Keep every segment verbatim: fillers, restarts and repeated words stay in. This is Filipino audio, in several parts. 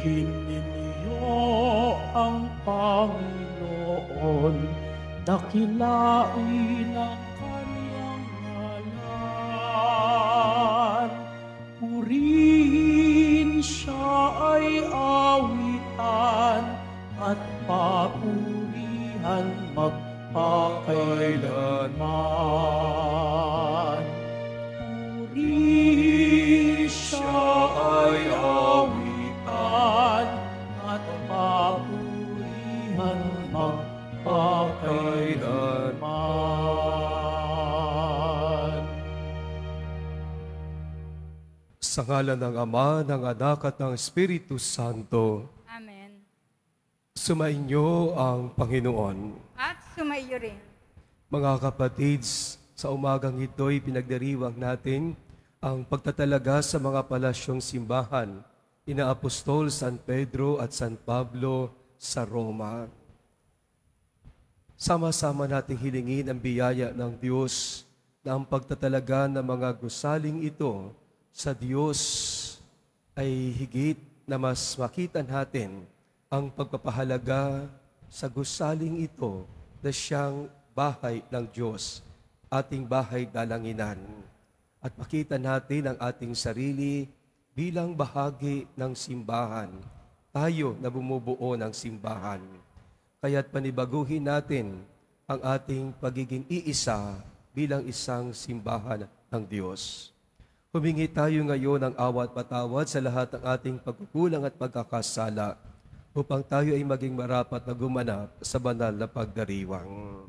Purihin ninyo ang Panginoon, dakilain ang kanyang ngalan. Purihin siya ay awitan at papurihan magpakailanman. Purihin siya ay awitan at papurihan magpakailanman. Sa ngalan ng Ama, ng Anak at ng Espiritu Santo. Amen. Sumainyo ang Panginoon. At sumaiyo rin. Mga kapatids, sa umagang ito'y pinagdiriwang natin ang pagtatalaga sa mga palasyong simbahan, ina Apostol San Pedro at San Pablo sa Roma. Sama-sama nating hilingin ang biyaya ng Diyos na ang pagtatalaga ng mga gusaling ito sa Diyos ay higit na mas makita natin ang pagpapahalaga sa gusaling ito na siyang bahay ng Diyos, ating bahay dalanginan. At makita natin ang ating sarili bilang bahagi ng simbahan, tayo na bumubuo ng simbahan. Kaya't panibaguhin natin ang ating pagiging iisa bilang isang simbahan ng Diyos. Humingi tayo ngayon ng awa at patawad sa lahat ng ating pagkukulang at pagkakasala upang tayo ay maging marapat na gumanap sa banal na pagdiriwang.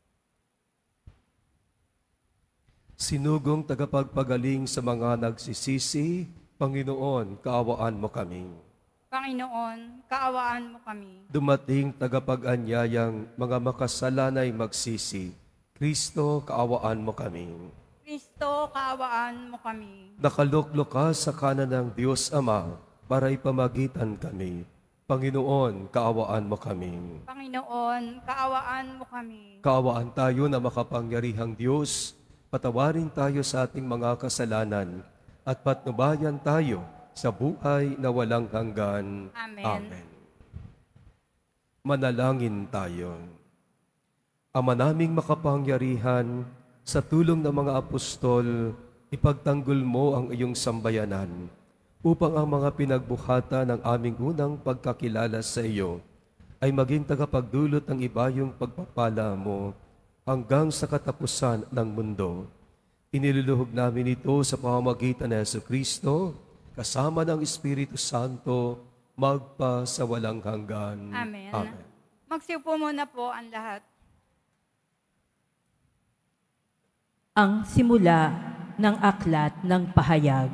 Sinugong tagapagpagaling sa mga nagsisisi, Panginoon, kaawaan mo kami. Panginoon, kaawaan mo kami. Dumating tagapag-anyayang mga makasalanay magsisi, Kristo, kaawaan mo kami. Kristo, kaawaan mo kami. Nakaluklok ka sa kanan ng Diyos Ama para ipamagitan kami. Panginoon, kaawaan mo kami. Panginoon, kaawaan mo kami. Kaawaan tayo na makapangyarihang Diyos, patawarin tayo sa ating mga kasalanan at patnubayan tayo sa buhay na walang hanggan. Amen. Amen. Manalangin tayo. Ama naming makapangyarihan, sa tulong ng mga apostol, ipagtanggol mo ang iyong sambayanan upang ang mga pinagbuhatan ng aming unang pagkakilala sa iyo ay maging tagapagdulot ng ibayong pagpapala mo hanggang sa katapusan ng mundo. Iniluluhog namin ito sa pamamagitan ng Jesucristo, kasama ng Espiritu Santo, magpa sa walang hanggan. Amen. Amen. Magsiupo muna po ang lahat. Ang simula ng aklat ng pahayag.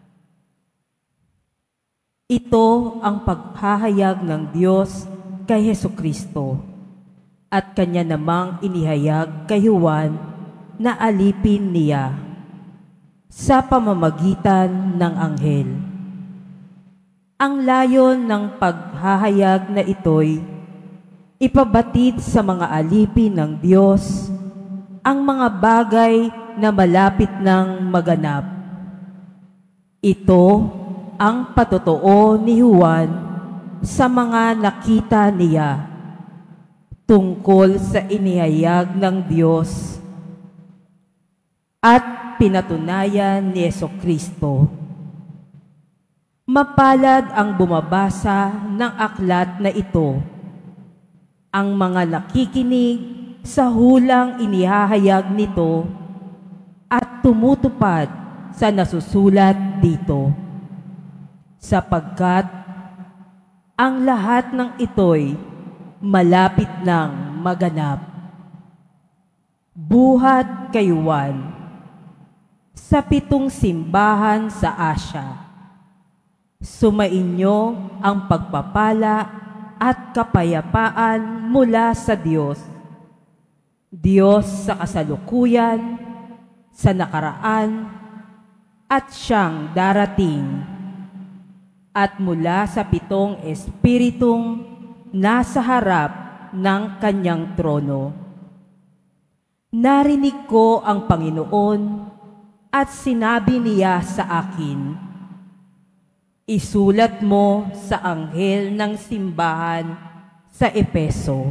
Ito ang paghahayag ng Diyos kay Jesucristo at kanya namang inihayag kay Juan na alipin niya sa pamamagitan ng anghel. Ang layon ng paghahayag na ito'y ipabatid sa mga alipin ng Diyos ang mga bagay na malapit ng maganap. Ito ang patotoo ni Juan sa mga nakita niya tungkol sa inihayag ng Diyos at pinatunayan ni Jesucristo. Mapalad ang bumabasa ng aklat na ito, ang mga nakikinig sa hulang inihahayag nito at tumutupad sa nasusulat dito, sapagkat ang lahat ng ito'y malapit ng maganap. Buhat kay Juan sa pitong simbahan sa Asya. Sumainyo ang pagpapala at kapayapaan mula sa Diyos, Diyos sa kasalukuyan, sa nakaraan, at siyang darating, at mula sa pitong espiritong nasa harap ng kanyang trono. Narinig ko ang Panginoon at sinabi niya sa akin, isulat mo sa anghel ng simbahan sa Epeso.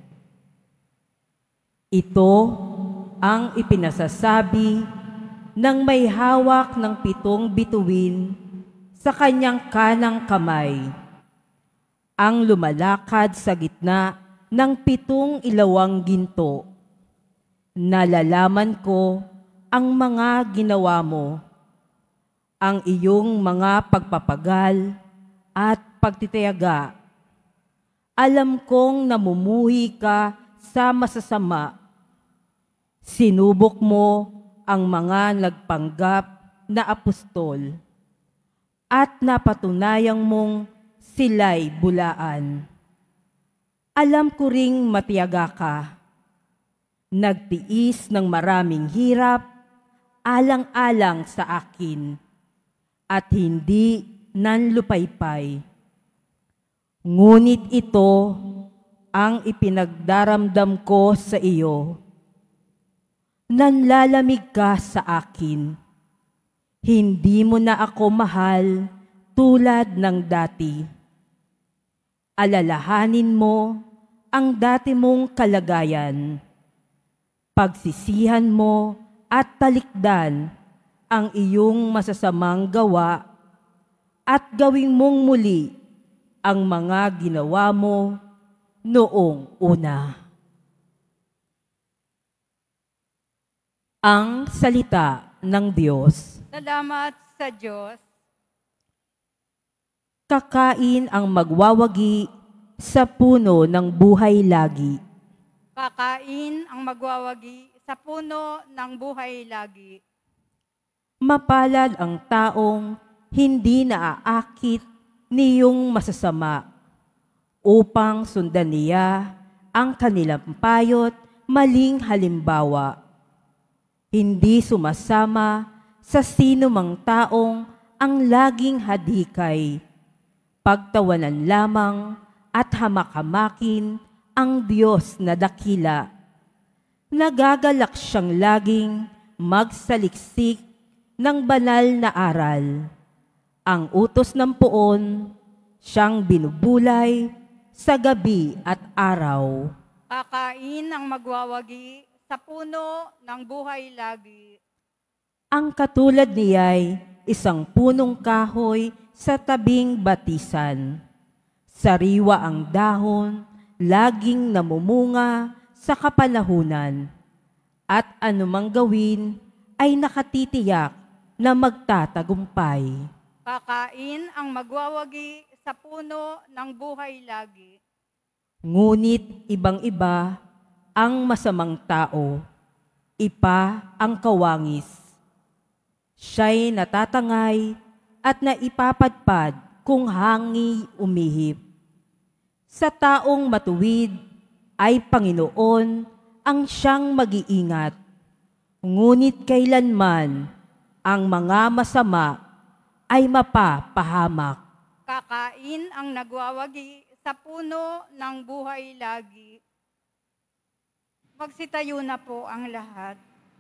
Ito ang ipinasasabi ng may hawak ng pitong bituin sa kanyang kanang kamay, ang lumalakad sa gitna ng pitong ilawang ginto. Nalalaman ko ang mga ginawa mo, ang iyong mga pagpapagal at pagtitiyaga. Alam kong namumuhi ka sa masasama. Sinubok mo ang mga nagpanggap na apostol at napatunayang mong sila'y bulaan. Alam ko ring matiyaga ka. Nagtiis ng maraming hirap, alang-alang sa akin, at hindi nanlupaypay. Ngunit ito ang ipinagdaramdam ko sa iyo. Nanlalamig ka sa akin. Hindi mo na ako mahal tulad ng dati. Alalahanin mo ang dati mong kalagayan. Pagsisihan mo at talikdan ang iyong masasamang gawa at gawing mong muli ang mga ginawa mo noong una. Ang salita ng Diyos. Salamat sa Diyos. Kakain ang magwawagi sa puno ng buhay lagi. Kakain ang magwawagi sa puno ng buhay lagi. Mapalad ang taong hindi naaakit niyong masasama upang sundan niya ang kanilang payot maling halimbawa. Hindi sumasama sa sino mang taong ang laging hadikay. Pagtawanan lamang at hamak-hamakin ang Diyos na dakila. Nagagalak siyang laging magsaliksik ng banal na aral. Ang utos ng poon, siyang binubulay sa gabi at araw. Kakain ang magwawagi sa puno ng buhay lagi. Ang katulad niya'y isang punong kahoy sa tabing batisan. Sariwa ang dahon, laging namumunga sa kapalahunan, at anumang gawin ay nakatitiyak na magtatagumpay. Kakain ang magwawagi sa puno ng buhay lagi. Ngunit ibang-iba ang masamang tao, ipa ang kawangis. Siya'y natatangay at naipapadpad kung hangi umihip. Sa taong matuwid ay Panginoon ang siyang mag-iingat. Ngunit kailanman ang mga masama ay mapapahamak. Kakain ang nagwawagi sa puno ng buhay lagi. Magsitayo na po ang lahat.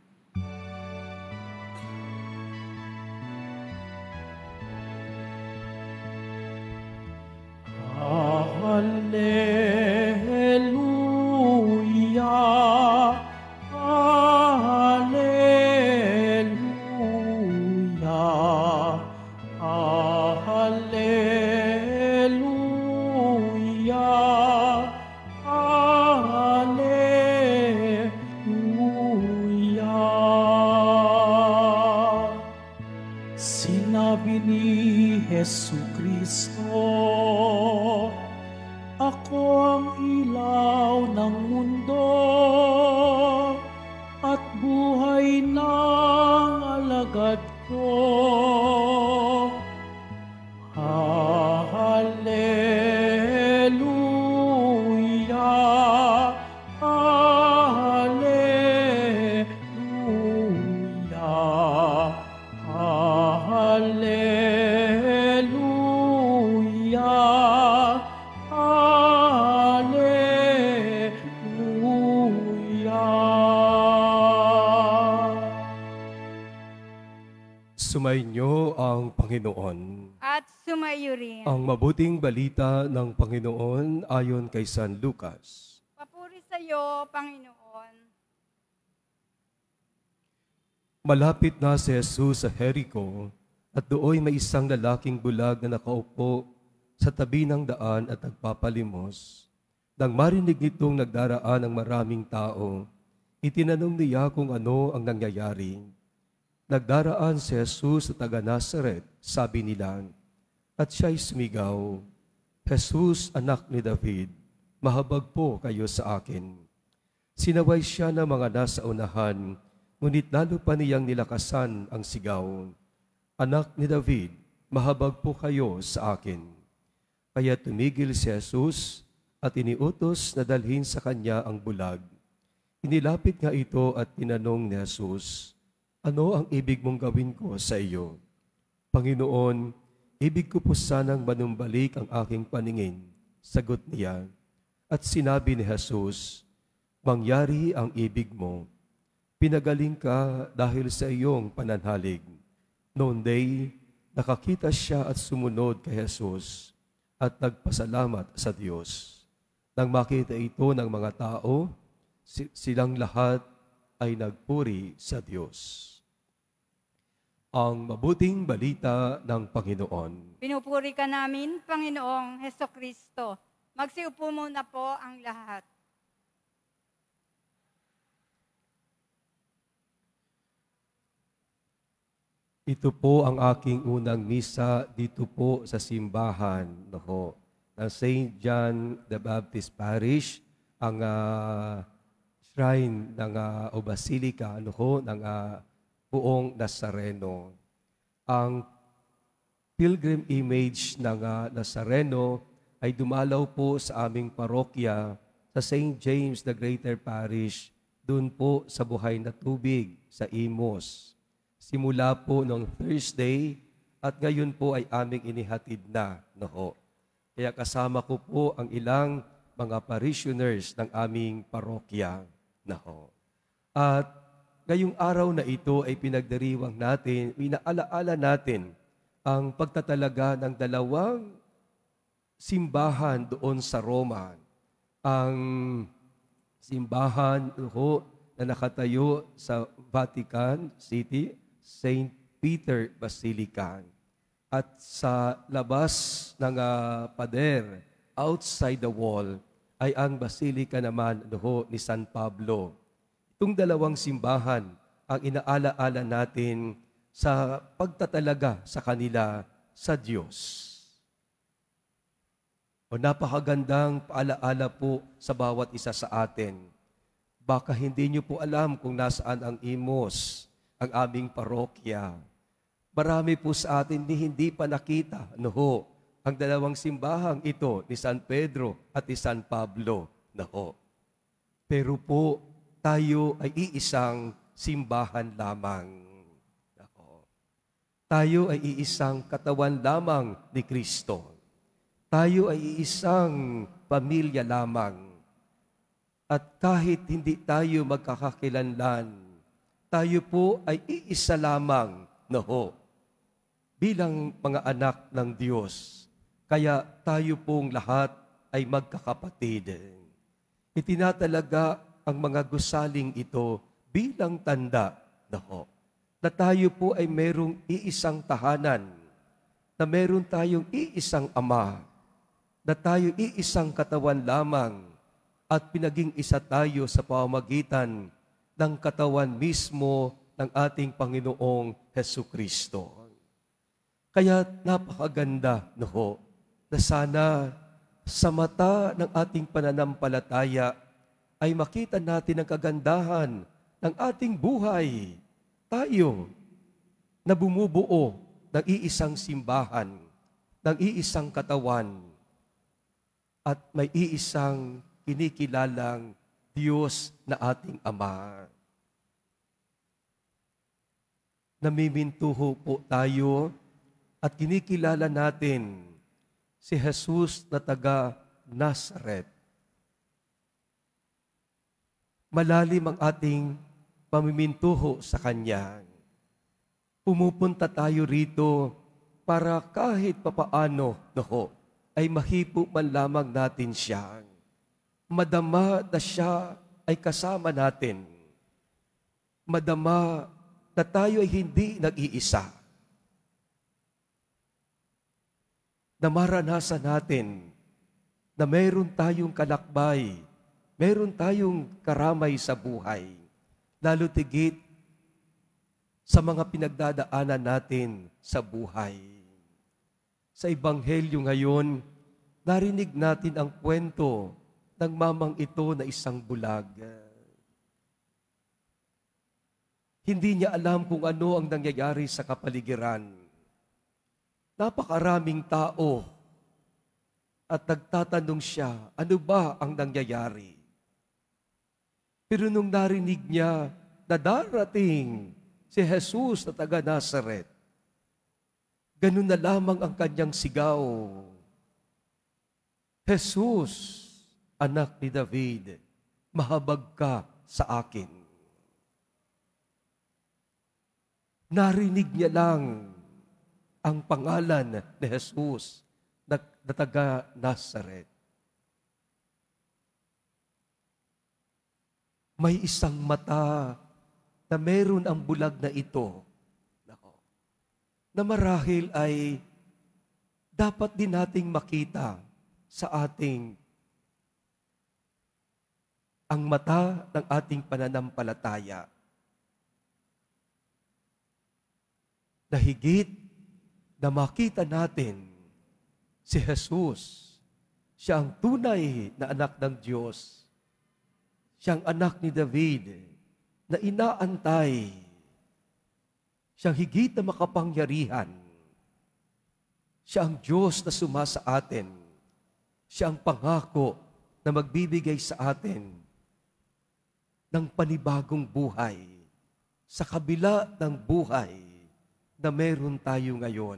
Hallelujah, Hallelujah, Hallelujah, Hallelujah. Sinabi ni Jesucristo, ako ang ilaw ng mundo at buhay ng alagad ko. Hallelujah, Hallelujah, Hallelujah. Sumainyo ang Panginoon. At sumayin Sumayo rin. Ang mabuting balita ng Panginoon ayon kay San Lucas. Papuri sa iyo, Panginoon. Malapit na si Jesus sa Jericho at dooy may isang lalaking bulag na nakaupo sa tabi ng daan at nagpapalimos. Nang marinig nitong nagdaraan ng maraming tao, itinanong niya kung ano ang nangyayari. Nagdaraan si Jesus sa taga Nazaret, sabi nila, at siya'y sumigaw, Jesus, anak ni David, mahabag po kayo sa akin. Sinaway siya ng mga nasa unahan, ngunit lalo pa niyang nilakasan ang sigaw, Anak ni David, mahabag po kayo sa akin. Kaya tumigil si Jesus at iniutos na dalhin sa kanya ang bulag. Inilapit nga ito at tinanong ni Jesus, Ano ang ibig mong gawin ko sa iyo? Panginoon, ibig ko po sanang manumbalik ang aking paningin, sagot niya. At sinabi ni Jesus, Mangyari ang ibig mo. Pinagaling ka dahil sa iyong pananhalig. Noon day, nakakita siya at sumunod kay Jesus at nagpasalamat sa Diyos. Nang makita ito ng mga tao, silang lahat ay nagpuri sa Diyos. Ang mabuting balita ng Panginoon. Pinupuri ka namin, Panginoong Hesukristo. Magsiupo muna po ang lahat. Ito po ang aking unang misa dito po sa simbahan no, ng Saint John the Baptist Parish, ang uh, shrine ng uh, o Basilica no, ng uh, buong Nazareno. Ang pilgrim image ng uh, Nazareno ay dumalaw po sa aming parokya sa Saint James the Greater Parish, doon po sa Buhay na Tubig, sa Imos. Simula po noong Thursday at ngayon po ay aming inihatid na. No? Kaya kasama ko po ang ilang mga parishioners ng aming parokya. No? At ngayong araw na ito ay pinagdiriwang natin, inaalaala natin ang pagtatalaga ng dalawang simbahan doon sa Roma. Ang simbahan ho, na nakatayo sa Vatican City, Saint Peter Basilica. At sa labas ng uh, pader, outside the wall, ay ang Basilica naman ho, ni San Pablo. Itong dalawang simbahan ang inaalaala natin sa pagtatalaga sa kanila sa Diyos. O napakagandang paalaala po sa bawat isa sa atin. Baka hindi nyo po alam kung nasaan ang Imos, ang aming parokya. Marami po sa atin ni hindi pa nakita, no ho, ang dalawang simbahang ito ni San Pedro at ni San Pablo, no ho. Pero po, tayo ay iisang simbahan lamang. Ako. Tayo ay iisang katawan lamang ni Kristo. Tayo ay iisang pamilya lamang. At kahit hindi tayo magkakakilanlan, tayo po ay iisa lamang, no, bilang mga anak ng Diyos. Kaya tayo pong lahat ay magkakapatid. Itinatalaga ang mga gusaling ito bilang tanda no, na tayo po ay merong iisang tahanan, na meron tayong iisang Ama, na tayo iisang katawan lamang at pinaging isa tayo sa pamamagitan ng katawan mismo ng ating Panginoong Hesukristo. Kaya napakaganda no, na sana sa mata ng ating pananampalataya ay makita natin ang kagandahan ng ating buhay. Tayo na bumubuo ng iisang simbahan, ng iisang katawan, at may iisang kinikilalang Diyos na ating Ama. Namimintuho po tayo at kinikilala natin si Jesus na taga Nazaret. Malalim ang ating pamimintuho sa Kanya. Pumupunta tayo rito para kahit papaano, no, ay mahipo man lamang natin siya. Madama na siya ay kasama natin. Madama na tayo ay hindi nag-iisa. Na maranasan natin na meron tayong kalakbay, meron tayong karamay sa buhay, lalo tigit sa mga pinagdadaanan natin sa buhay. Sa Ebanghelyo ngayon, narinig natin ang kwento ng mamang ito na isang bulag. Hindi niya alam kung ano ang nangyayari sa kapaligiran. Napakaraming tao at nagtatanong siya, ano ba ang nangyayari? Pero nung narinig niya na darating si Jesus na taga Nazaret, ganun na lamang ang kanyang sigaw. Jesus, anak ni David, mahabag ka sa akin. Narinig niya lang ang pangalan ni Jesus na, na taga Nazaret. May isang mata na meron ang bulag na ito, na marahil ay dapat din nating makita sa ating ang mata ng ating pananampalataya. Na higit na makita natin si Jesus, siya ang tunay na anak ng Diyos. Siyang anak ni David na inaantay. Siyang higit na makapangyarihan. Siya ang Diyos na sumasa atin. Siya ang pangako na magbibigay sa atin ng panibagong buhay sa kabila ng buhay na meron tayo ngayon.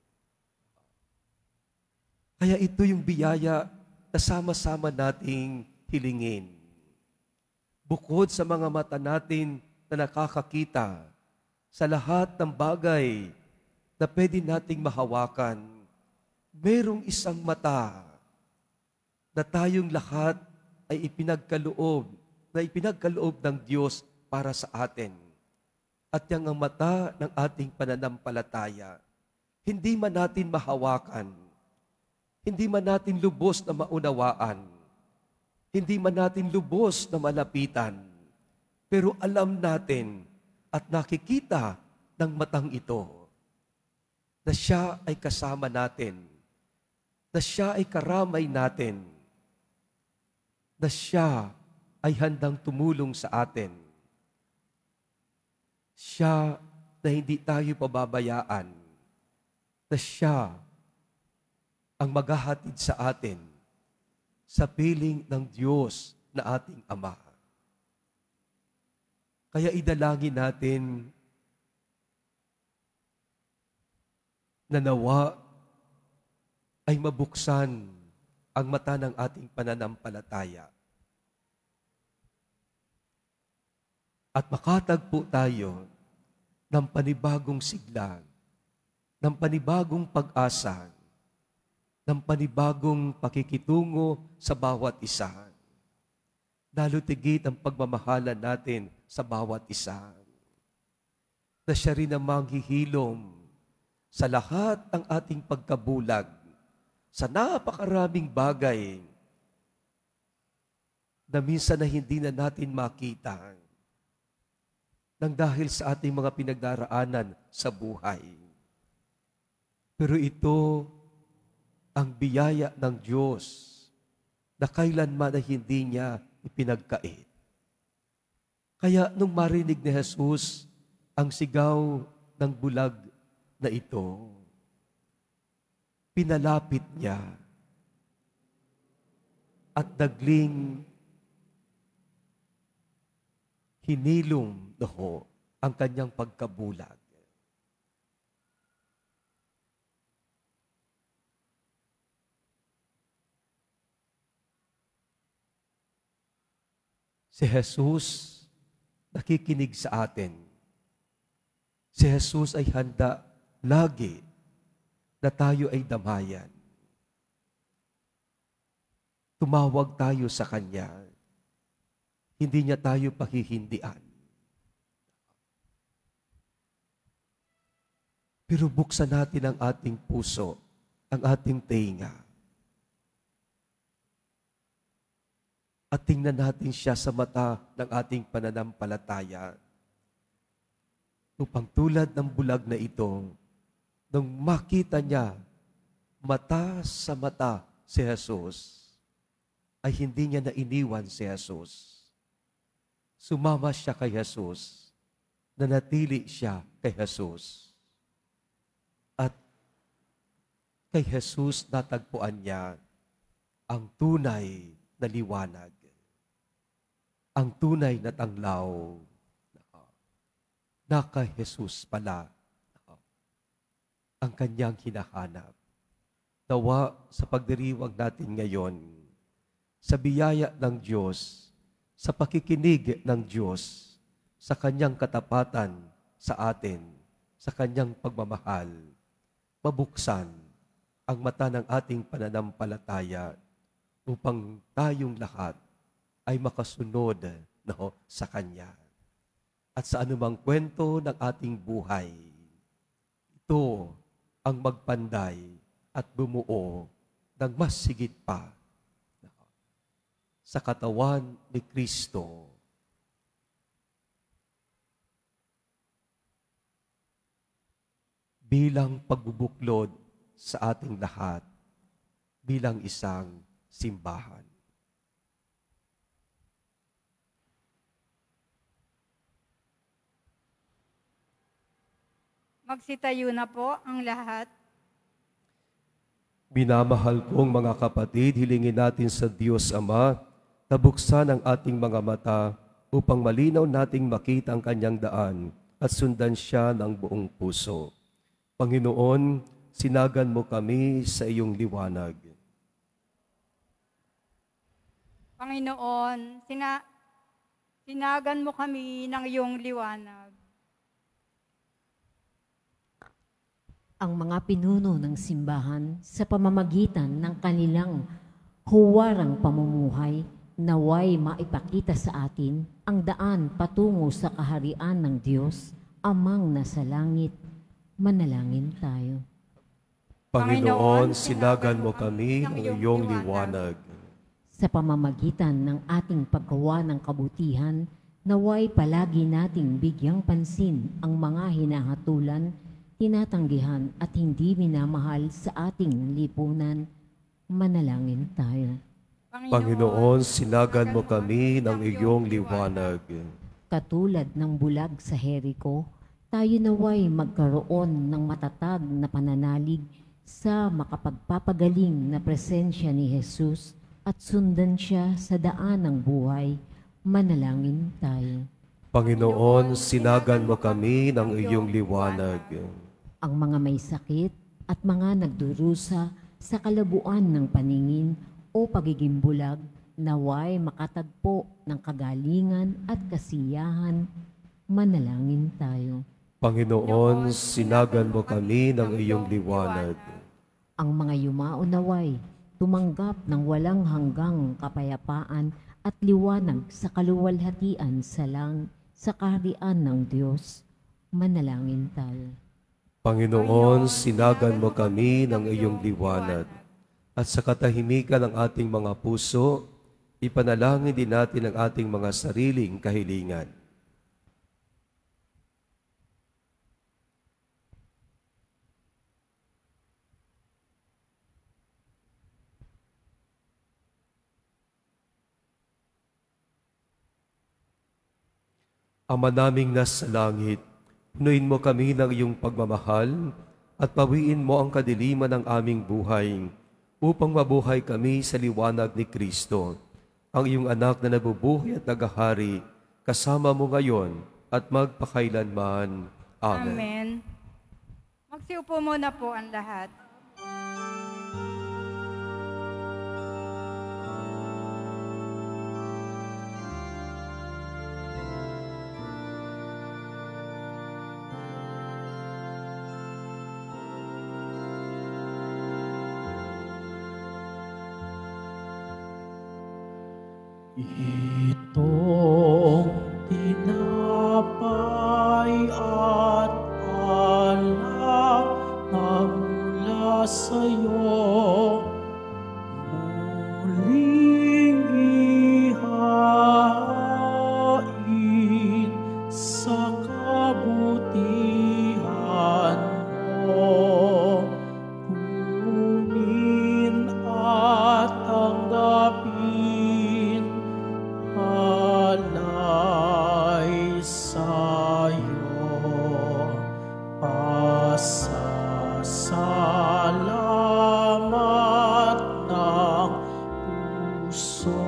Kaya ito yung biyaya na sama-sama nating hilingin. Bukod sa mga mata natin na nakakakita, sa lahat ng bagay na pwede nating mahawakan, merong isang mata na tayong lahat ay ipinagkaloob, na ipinagkaloob ng Diyos para sa atin. At yang ang mata ng ating pananampalataya, hindi man natin mahawakan, hindi man natin lubos na maunawaan, hindi man natin lubos na malapitan, pero alam natin at nakikita ng matang ito na siya ay kasama natin, na siya ay karamay natin, na siya ay handang tumulong sa atin. Siya na hindi tayo pababayaan, na siya ang maghahatid sa atin sa piling ng Diyos na ating Ama. Kaya idalangin natin na nawa ay mabuksan ang mata ng ating pananampalataya. At makatagpo tayo ng panibagong sigla, ng panibagong pag-asa, ng panibagong pakikitungo sa bawat isa. Lalo tigit ang pagmamahalan natin sa bawat isa. Na siya rin ang manghihilom sa lahat ng ating pagkabulag, sa napakaraming bagay na minsan na hindi na natin makita nang dahil sa ating mga pinagdaraanan sa buhay. Pero ito ang biyaya ng Diyos na kailanman ay hindi niya ipinagkait. Kaya nung marinig ni Jesus ang sigaw ng bulag na ito, pinalapit niya at nagling hinilom doho ang kanyang pagkabulag. Si Jesus nakikinig sa atin. Si Jesus ay handa lagi na tayo ay damayan. Tumawag tayo sa Kanya. Hindi niya tayo pahihindian. Pero buksan natin ang ating puso, ang ating tenga. At tingnan natin siya sa mata ng ating pananampalataya. Upang tulad ng bulag na ito, nung makita niya mata sa mata si Jesus, ay hindi niya na iniwan si Jesus. Sumama siya kay Jesus, nanatili siya kay Jesus. At kay Jesus natagpuan niya ang tunay na liwanag, ang tunay na tanglaw, na kay Jesus pala ang kanyang hinahanap. Nawa sa pagdiriwang natin ngayon, sa biyaya ng Diyos, sa pakikinig ng Diyos, sa kanyang katapatan sa atin, sa kanyang pagmamahal, mabuksan ang mata ng ating pananampalataya upang tayong lahat ay makasunod no, sa Kanya. At sa anumang kwento ng ating buhay, ito ang magpanday at bumuo ng mas sigit pa sa katawan ni Kristo. Bilang pagbubuklod sa ating lahat, bilang isang simbahan. Magsitayo na po ang lahat. Minamahal kong mga kapatid, hilingin natin sa Diyos Ama na buksan ang ating mga mata upang malinaw nating makita ang kanyang daan at sundan siya ng buong puso. Panginoon, sinagan mo kami sa iyong liwanag. Panginoon, sina sinagan mo kami ng iyong liwanag. Ang mga pinuno ng simbahan sa pamamagitan ng kanilang huwarang pamumuhay, naway maipakita sa atin ang daan patungo sa kaharian ng Diyos, Amang nasa langit. Manalangin tayo. Panginoon, sinagan mo kami ng iyong liwanag. Sa pamamagitan ng ating paggawa ng kabutihan, naway palagi nating bigyang pansin ang mga hinahatulan, tinatanggihan at hindi minamahal sa ating lipunan. Manalangin tayo. Panginoon, sinagan mo kami ng iyong liwanag. Katulad ng bulag sa Jericho, tayo naway magkaroon ng matatag na pananalig sa makapagpapagaling na presensya ni Jesus at sundan siya sa daan ng buhay. Manalangin tayo. Panginoon, sinagan mo kami ng iyong liwanag. Ang mga may sakit at mga nagdurusa sa kalabuan ng paningin o pagiging bulag, naway makatagpo ng kagalingan at kasiyahan. Manalangin tayo. Panginoon, sinagan mo kami ng iyong liwanag. Ang mga yumao naway tumanggap ng walang hanggang kapayapaan at liwanag sa kaluwalhatian sa lang sa kaharian ng Diyos. Manalangin tayo. Panginoon, sinagan mo kami ng iyong liwanag. At sa katahimikan ng ating mga puso, ipanalangin din natin ang ating mga sariling kahilingan. Ama naming nasa langit, punuin mo kami ng iyong pagmamahal at pawiin mo ang kadiliman ng aming buhay upang mabuhay kami sa liwanag ni Kristo, ang iyong anak na nabubuhay at nagahari, kasama mo ngayon at magpakailanman. Amen. Amen. Magsiupo muna po ang lahat. Itong tinapay at alak na mula sa'yo, muling ihain sa kabutihan mo. Kunin at tanggapin alay sa'yo, pasasalamat ng puso.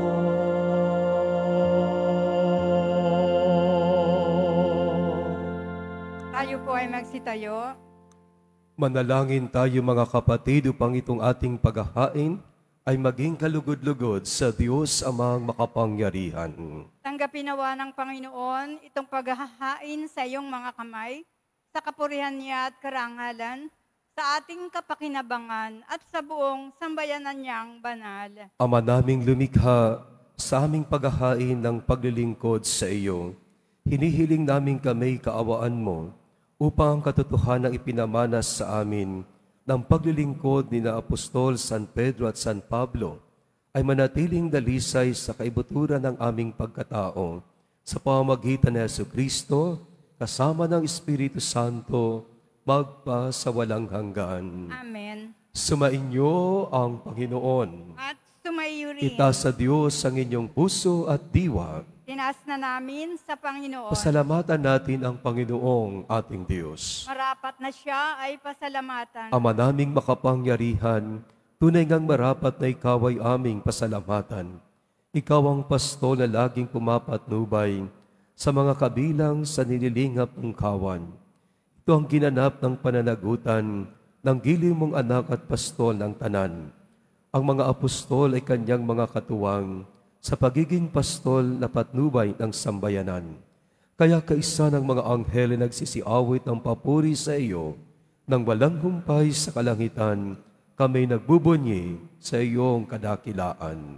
Tayo po ay magsitayo. Manalangin tayo mga kapatid upang itong ating paghahain ay maging kalugod-lugod sa Diyos amang makapangyarihan. Tanggapin nawa ng Panginoon itong paghahain sa iyong mga kamay, sa kapurihan niya at karangalan, sa ating kapakinabangan at sa buong sambayanan niyang banal. Ama naming lumikha, sa aming paghahain ng paglilingkod sa iyo, hinihiling namin kami kaawaan mo upang ang katotohanang ipinamanas sa amin ng paglilingkod ni na Apostol San Pedro at San Pablo ay manatiling dalisay sa kaibuturan ng aming pagkatao sa pamamagitan ni Jesucristo kasama ng Espiritu Santo magpa sa walang hanggan. Amen. Sumainyo ang Panginoon. At sumayo rin. Itaas sa Diyos ang inyong puso at diwa. Tinaas na namin sa Panginoon. Pasalamatan natin ang Panginoong ating Diyos. Marapat na siya ay pasalamatan. Ama naming makapangyarihan, tunay ngang marapat na ikaw ay aming pasalamatan. Ikaw ang pastol na laging pumapatnubay sa mga kabilang sa nililingap ng kawan. Ito ang ginanap ng pananagutan ng giling mong anak at pastol ng tanan. Ang mga apostol ay kanyang mga katuwang sa pagiging pastol na patnubay ng sambayanan. Kaya kaisa ng mga anghel na nagsisiawit ng papuri sa iyo, nang walang humpay sa kalangitan, kami nagbubunyi sa iyong kadakilaan.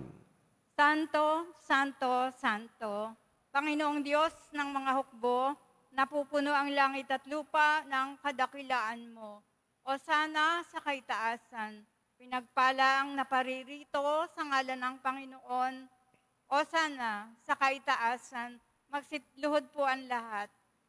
Santo, Santo, Santo, Panginoong Diyos ng mga hukbo, napupuno ang langit at lupa ng kadakilaan mo. O sana sa kaitaasan, pinagpala ang naparirito sa ngalan ng Panginoon. O sana sa kaitaasan, magsitluhod po ang lahat.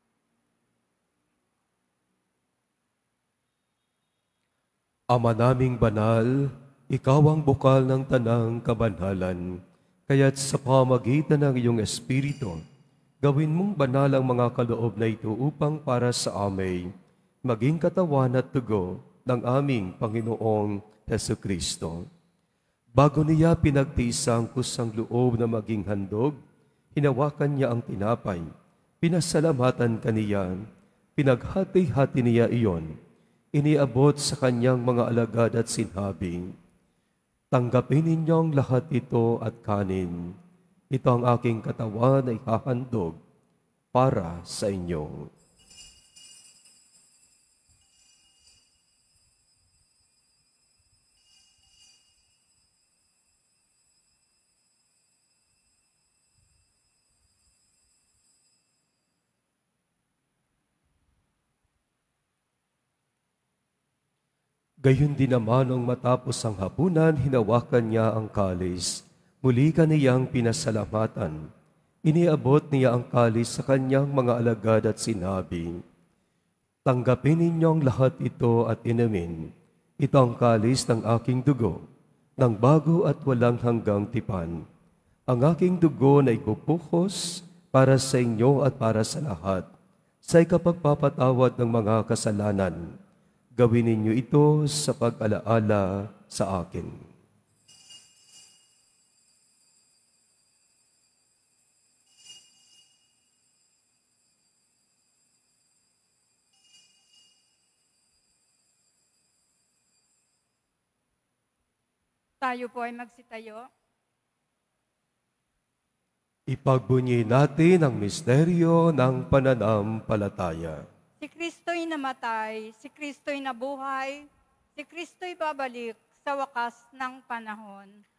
Ama naming banal, ikaw ang bukal ng tanang kabanhalan, kaya't sa pamagitan ng iyong Espiritu, gawin mong banal ang mga kaloob na ito upang para sa amin, maging katawan at tugo ng aming Panginoong Jesucristo. Bago niya pinagtiis ang kusang loob na maging handog, hinawakan niya ang tinapay, pinasalamatan kaniya, pinaghati-hati niya iyon, iniabot sa kanyang mga alagad at sinhabi, tanggapin ninyong lahat ito at kanin. Ito ang aking katawan na ihahandog para sa inyo. Gayon din naman nung matapos ang hapunan, hinawakan niya ang kalis. Muli kaniyang pinasalamatan. Iniabot niya ang kalis sa kanyang mga alagad at sinabi, tanggapin ninyong lahat ito at inumin. Ito ang kalis ng aking dugo, ng bago at walang hanggang tipan. Ang aking dugo na ipupuhos para sa inyo at para sa lahat, sa ikapagpapatawad ng mga kasalanan. Gawin ninyo ito sa pag-alaala sa akin. Tayo po ay magsitayo. Ipagbunyi natin ang misteryo ng pananampalataya. Si Kristo'y namatay, si Kristo'y nabuhay, si Kristo'y babalik sa wakas ng panahon.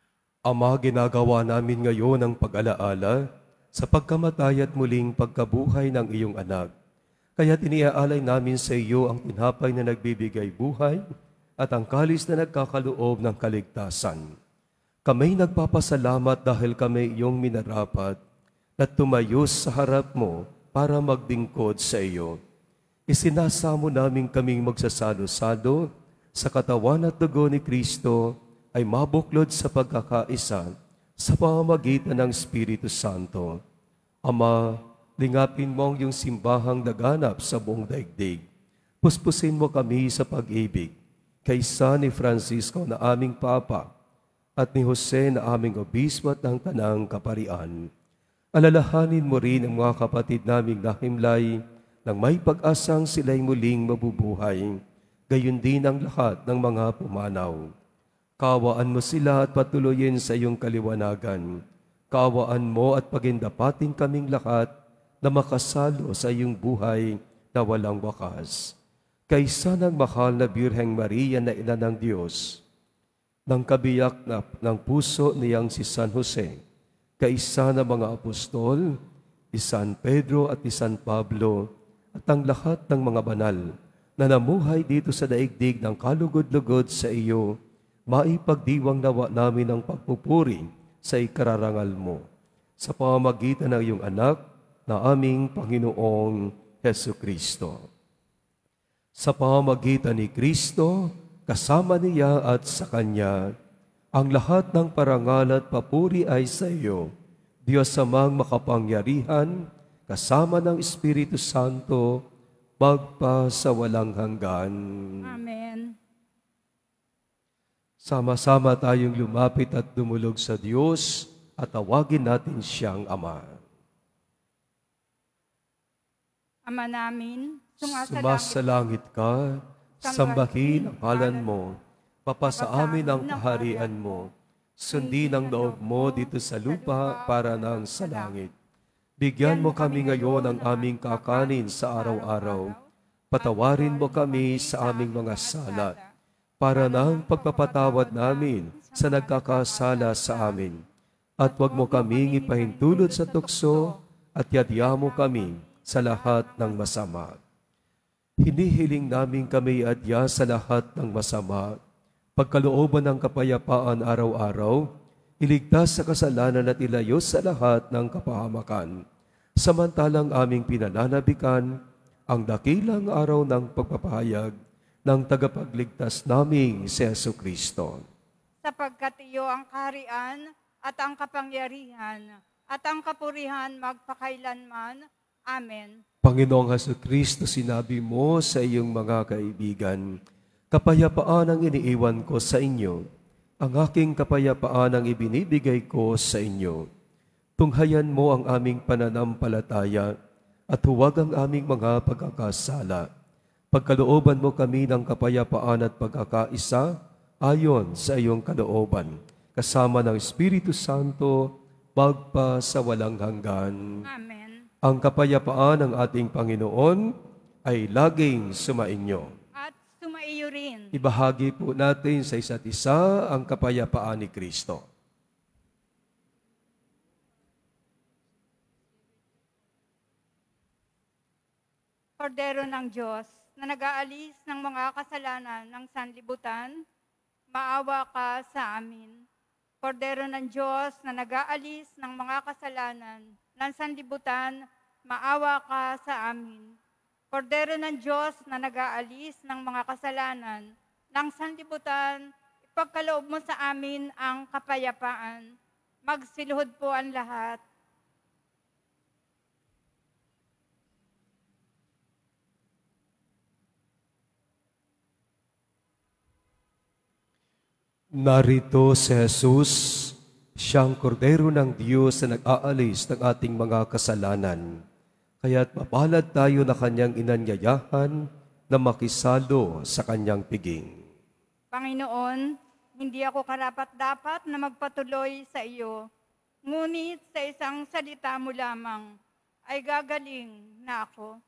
Ama, ginagawa namin ngayon ang pag-alaala sa pagkamatay at muling pagkabuhay ng iyong anak. Kaya iniaalay namin sa iyo ang tinapay na nagbibigay buhay at ang kalis na nagkakaloob ng kaligtasan. Kami nagpapasalamat dahil kami iyong minarapat na tumayo sa harap mo para magdingkod sa iyo. Isinasamo namin kaming magsasalo-salo sa katawan at dugo ni Kristo ay mabuklod sa pagkakaisa sa pamamagitan ng Espiritu Santo. Ama, lingapin mo ang iyong simbahang naganap sa buong daigdig. Puspusin mo kami sa pag-ibig kaysa ni Francisco na aming Papa at ni Jose na aming Obispo at ng Tanang Kaparian. Alalahanin mo rin ang mga kapatid naming nahimlay nang may pag-asang sila'y muling mabubuhay, gayon din ang lahat ng mga pumanaw. Kaawaan mo sila at patuloyin sa iyong kaliwanagan. Kaawaan mo at pagindapating kaming lahat na makasalo sa iyong buhay na walang wakas. Kaysa ng mahal na Birheng Maria na ina ng Diyos, ng kabiyak na ng puso niyang si San Jose, kaisa ng mga apostol, ni San Pedro at ni San Pablo, at ang lahat ng mga banal na namuhay dito sa daigdig ng kalugod-lugod sa iyo, maipagdiwang nawa namin ang pagpupuri sa ikararangal mo sa pamamagitan ng iyong anak na aming Panginoong Hesu Kristo. Sa pamamagitan ni Kristo, kasama niya at sa Kanya, ang lahat ng parangal at papuri ay sa iyo, Diyos amang makapangyarihan, kasama ng Espiritu Santo, magpa sa walang hanggan. Amen. Sama-sama tayong lumapit at dumulog sa Diyos at tawagin natin siyang Ama. Ama namin, sumasalangit Sumasalangit ka, sambahin ang ngalan mo, papasa amin ang kaharian mo, sundin ang loob mo dito sa lupa para nang sa langit. Bigyan mo kami ngayon ng aming kakanin sa araw-araw. Patawarin mo kami sa aming mga sala, para ng pagpapatawad namin sa nagkakasala sa amin. At huwag mo kaming ipahintulot sa tukso at yadya mo kami sa lahat ng masama. Hinihiling namin kami adya sa lahat ng masama, pagkalooban ng kapayapaan araw-araw, iligtas sa kasalanan at ilayo sa lahat ng kapahamakan. Samantalang aming pinananabikan ang dakilang araw ng pagpapahayag ng tagapagligtas naming si Yesu Kristo. sapagkat iyo ang kaharian at ang kapangyarihan at ang kapurihan magpakailanman. Amen. Panginoong Hesu Kristo, sinabi mo sa iyong mga kaibigan, kapayapaan ang iniiwan ko sa inyo, ang aking kapayapaan ang ibinibigay ko sa inyo. Tunghayan mo ang aming pananampalataya at huwag ang aming mga pagkakasala. Pagkalooban mo kami ng kapayapaan at pagkakaisa ayon sa iyong kalooban, kasama ng Espiritu Santo, magpa sa walang hanggan. Amen. Ang kapayapaan ng ating Panginoon ay laging sumainyo. At sumaiyo rin. Ibahagi po natin sa isa't isa ang kapayapaan ni Kristo. Kordero ng Diyos, na nag-aalis ng mga kasalanan ng sanlibutan, maawa ka sa amin. Kordero ng Diyos, na nag-aalis ng mga kasalanan ng sanlibutan, maawa ka sa amin. Kordero ng Diyos, na nag-aalis ng mga kasalanan ng sanlibutan, ipagkaloob mo sa amin ang kapayapaan. Magsiluhod po ang lahat. Narito si Jesus, siyang kordero ng Diyos na nag-aalis ng ating mga kasalanan. Kaya't mapalad tayo na kanyang inanyayahan na makisalo sa kanyang piging. Panginoon, hindi ako karapat-dapat na magpatuloy sa iyo. Ngunit sa isang salita mo lamang ay gagaling na ako.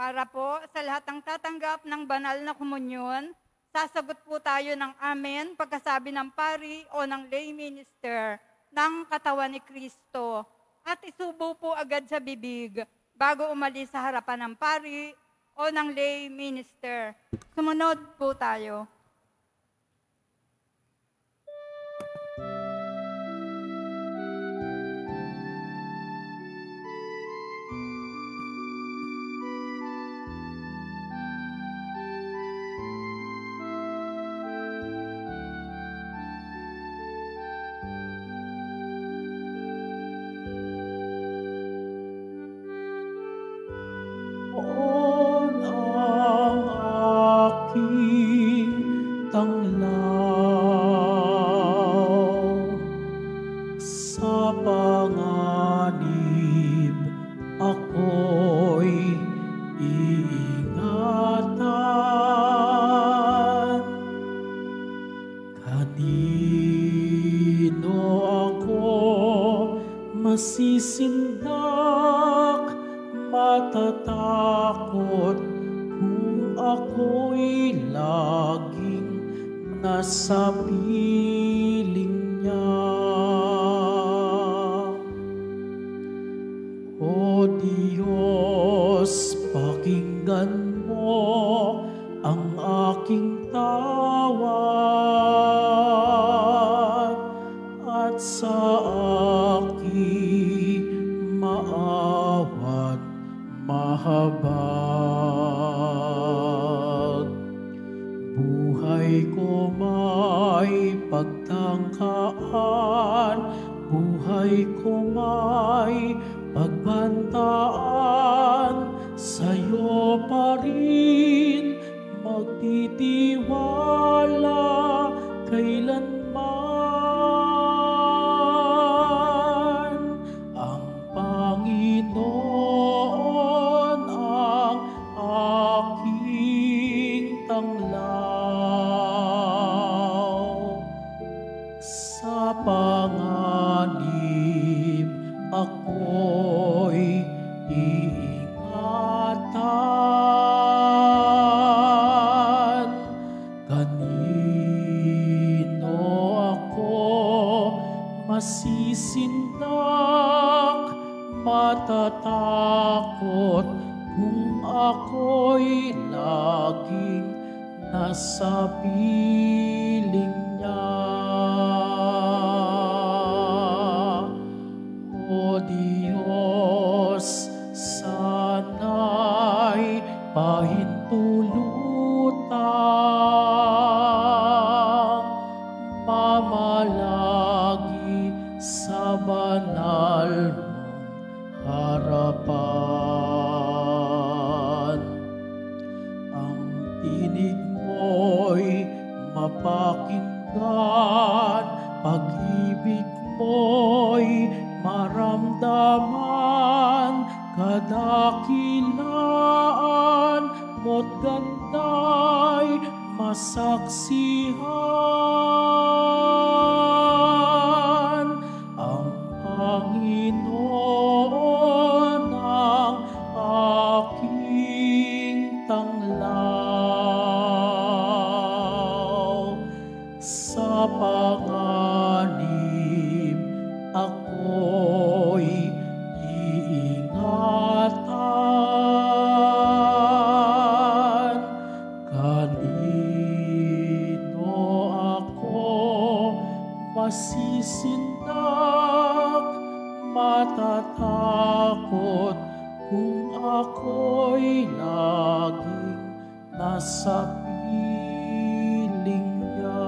Para po sa lahat ng tatanggap ng banal na komunyon, sasagot po tayo ng amen pagkasabi ng pari o ng lay minister ng katawan ni Kristo. At isubo po agad sa bibig bago umalis sa harapan ng pari o ng lay minister. Sumunod po tayo. On ang aking tanglaw, sa panganib ako'y iingatan. Kanino ako masisindak, matatakot kung ako'y laging nasa piling niya. O Diyos, pakinggan mo ang aking tawag at sa aking maawat mahabag. Buhay ko may pagtangkaan, buhay ko may pagbantaan, sa'yo pa rin magtitiwala kailanman. Ang Panginoon ang aking tanglaw. Sa panganib ako'y iingatan. Kanino ako masisindak, matatakot kung ako'y laging nasa piling niya. O Diyos, sana'y pahintulutang mamalagi sa banal mong harapan. Ang tinig mo'y mapakinggan, pag-ibig mo'y maramdaman, kadakilaan mo't ganda'y masaksihan. Ang Panginoon ang aking tanglaw. Sa panganib ako'y iingatan. Kanino ako masisindak, matatakot kung ako'y laging nasa piling niya.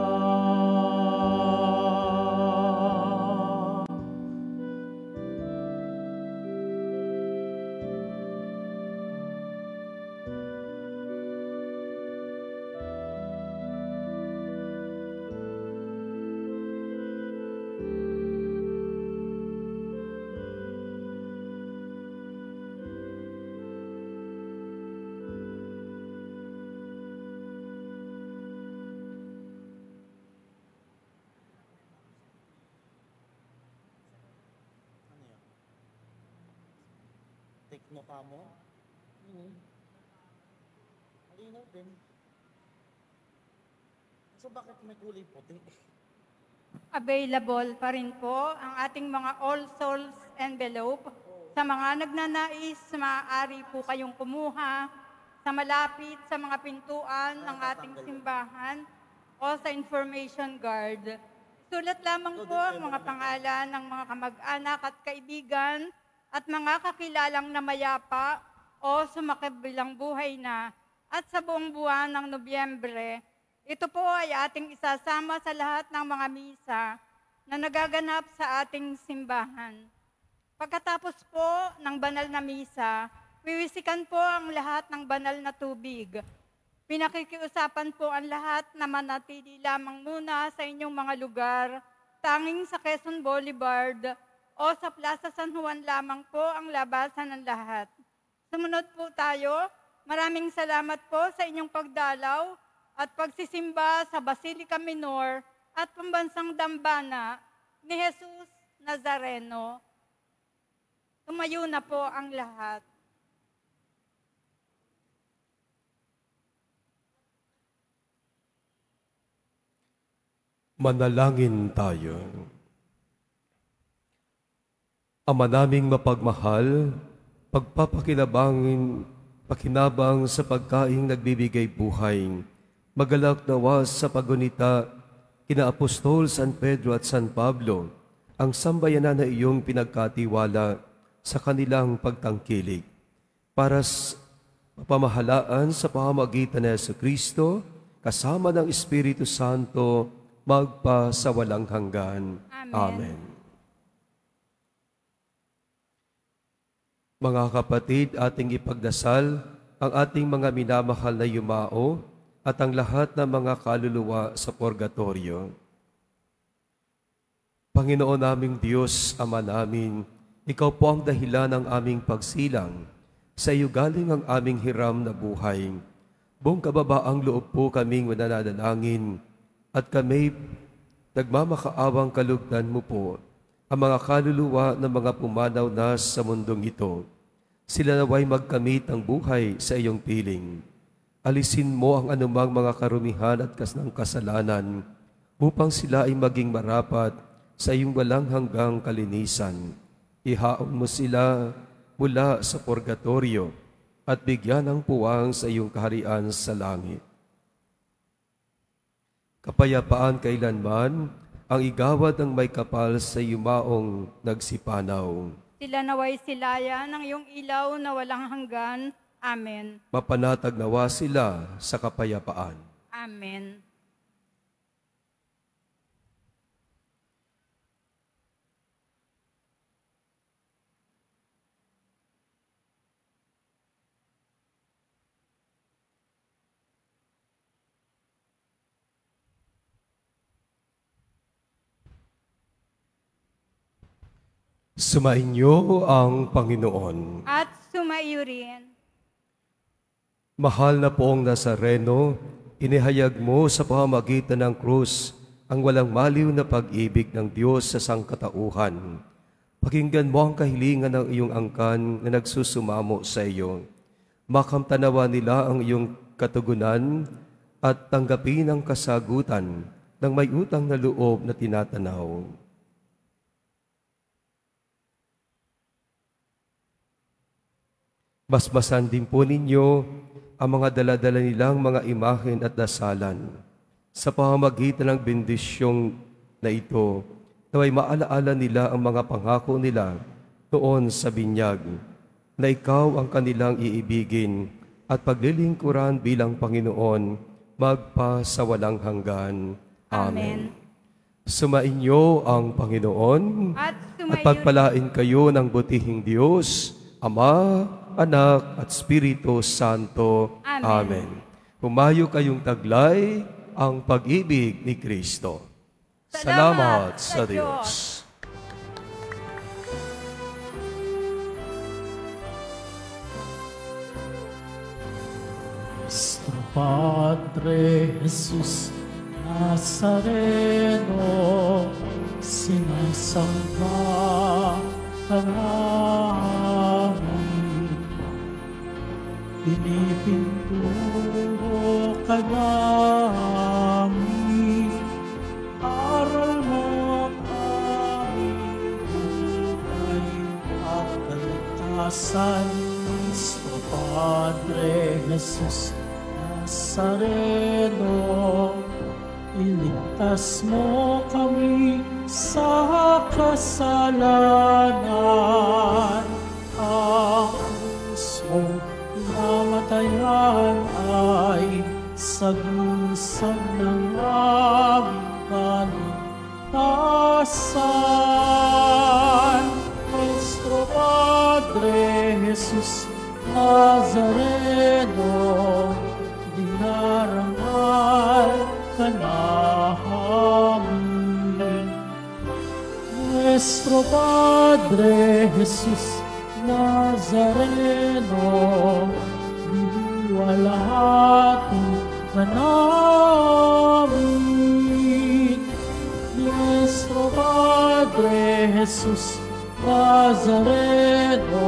Tekno ka mo? linaw din. So bakit may kulay puti? Available pa rin po ang ating mga All Souls envelope. Sa mga nagnanais, maaari po kayong kumuha sa malapit sa mga pintuan ng ating simbahan o sa information guard. Sulat lamang po ang mga pangalan ng mga kamag-anak at kaibigan at mga kakilalang na mayapa o sumakabilang buhay na. At sa buong buwan ng Nobyembre, ito po ay ating isasama sa lahat ng mga misa na nagaganap sa ating simbahan. Pagkatapos po ng banal na misa, wiwisikan po ang lahat ng banal na tubig. Pinakikiusapan po ang lahat na manatili lamang muna sa inyong mga lugar, tanging sa Quezon Boulevard o sa Plaza San Juan lamang po ang labasan ng lahat. Sumunod po tayo. Maraming salamat po sa inyong pagdalaw at pagsisimba sa Basilica Minor at Pambansang Dambana ni Jesus Nazareno. Tumayo na po ang lahat. Manalangin tayo. Ama naming mapagmahal, pagpapakinabangin, pakinabang sa pagkaing nagbibigay buhay, magalak nawa sa pagunita, kina Apostol San Pedro at San Pablo, ang sambayanan na iyong pinagkatiwala sa kanilang pagtangkilik, para sa pamahalaan sa pamamagitan ni Jesucristo, kasama ng Espiritu Santo, magpa sa walang hanggan. Amen. Amen. Mga kapatid, ating ipagdasal ang ating mga minamahal na yumao at ang lahat ng mga kaluluwa sa purgatorio. Panginoon naming Diyos, Ama namin, Ikaw po ang dahilan ng aming pagsilang. Sa iyo galing ang aming hiram na buhay. Buong kababaang loob po kaming mananalangin at kami nagmamakaawang kalugdan mo po ang mga kaluluwa ng mga pumanaw na sa mundong ito. Sila naway magkamit ang buhay sa iyong piling. Alisin mo ang anumang mga karumihan at kasnang kasalanan upang sila ay maging marapat sa iyong walang hanggang kalinisan. Ihaon mo sila mula sa purgatorio at bigyan ng puwang sa iyong kaharian sa langit. Kapayapaan kailanman ang igawad ng may kapal sa yumaong nagsipanaw. Sila naway silaya ng iyong ilaw na walang hanggan. Amen. Mapanatag nawa sila sa kapayapaan. Amen. Sumainyo ang Panginoon. At sumaiyo rin. Mahal na poong Nazareno, inihayag mo sa pamamagitan ng krus ang walang maliw na pag-ibig ng Diyos sa sangkatauhan. Pakinggan mo ang kahilingan ng iyong angkan na nagsusumamo sa iyo. Makamtanawa nila ang iyong katugunan at tanggapin ang kasagutan ng may utang na loob na tinatanaw. Basbasan din po ninyo ang mga daladala nilang mga imahen at dasalan. Sa pamamagitan ng bendisyong na ito, naway maalaala nila ang mga pangako nila noon sa binyag, na ikaw ang kanilang iibigin at paglilingkuran bilang Panginoon, magpa sa walang hanggan. Amen. Amen. Sumainyo ang Panginoon At at sumaiyo pagpalain kayo ng butihing Diyos, Ama, Anak at Espiritu Santo. Amen. Amen. Humayo kayong taglay ang pag-ibig ni Kristo. Salamat, Salamat sa sa Diyos. Nuestro Padre Jesus Nazareno, sinasamba ka namin, pinipintuan ka namin, aral mo ang aming buhay at kaligtasan. Cristo Padre Jesus Nazareno, iligtas mo kami sa kasalanan. Ang krus mong namatayan ay sagusan ng aming kaligtasan. Nuestro Padre Jesus Nazareno, dinarangal ka namin. Nuestro Padre Jesus Nazareno, diniwalhati ka namin. Nuestro Padre Jesus Nazareno,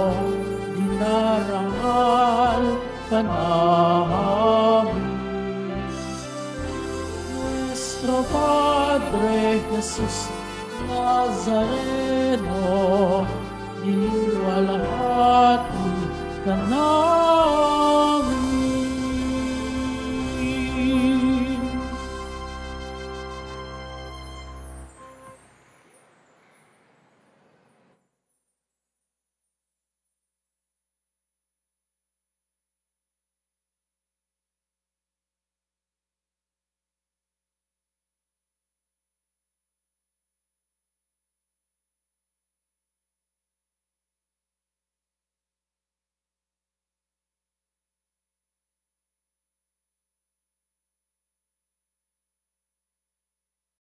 dinarangal ka namin. Nuestro Padre Jesus Nazareno, diniwalhati ka namin.